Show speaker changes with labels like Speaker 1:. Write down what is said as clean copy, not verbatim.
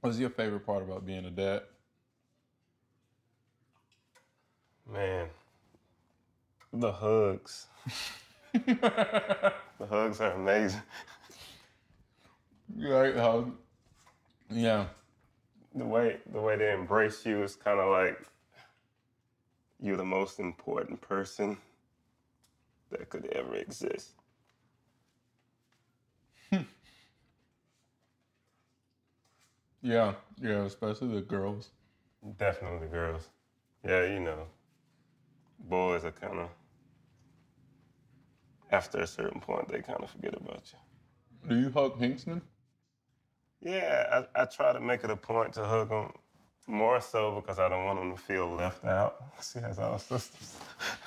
Speaker 1: What's your favorite part about being a dad?
Speaker 2: Man, the hugs. The hugs are amazing.
Speaker 1: Right? Yeah.
Speaker 2: The way they embrace you is kind of like you're the most important person that could ever exist.
Speaker 1: Yeah. Yeah. Especially the girls.
Speaker 2: Definitely girls. Yeah, you know, boys are kind of, after a certain point, they kind of forget about you.
Speaker 1: Do you hug Hinkston?
Speaker 2: Yeah, I try to make it a point to hug them more so because I don't want them to feel left out. She has all sisters.